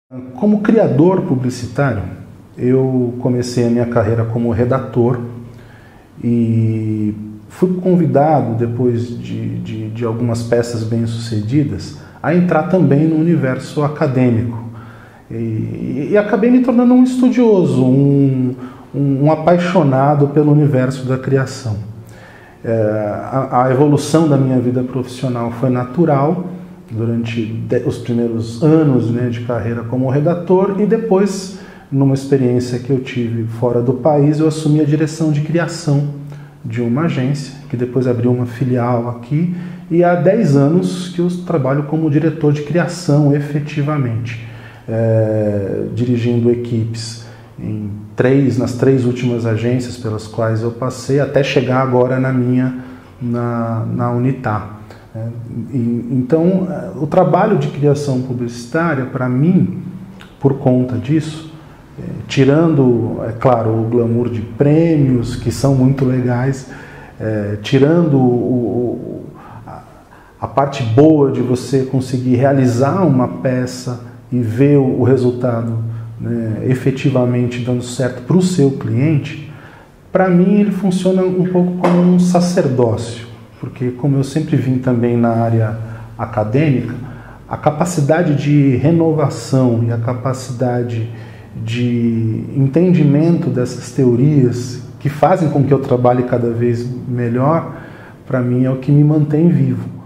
Como criador publicitário, eu comecei a minha carreira como redator e fui convidado, depois de algumas peças bem-sucedidas, a entrar também no universo acadêmico. E acabei me tornando um estudioso, um apaixonado pelo universo da criação. A evolução da minha vida profissional foi natural, durante os primeiros anos, de carreira como redator, e depois, numa experiência que eu tive fora do país, eu assumi a direção de criação de uma agência, que depois abriu uma filial aqui, e há 10 anos que eu trabalho como diretor de criação efetivamente, dirigindo equipes nas 3 últimas agências pelas quais eu passei, até chegar agora na Unitar. Então, o trabalho de criação publicitária, para mim, por conta disso, tirando, é claro, o glamour de prêmios, que são muito legais, tirando a parte boa de você conseguir realizar uma peça e ver o resultado, efetivamente dando certo para o seu cliente, para mim ele funciona um pouco como um sacerdócio. Porque, como eu sempre vim também na área acadêmica, a capacidade de renovação e a capacidade de entendimento dessas teorias que fazem com que eu trabalhe cada vez melhor, para mim é o que me mantém vivo.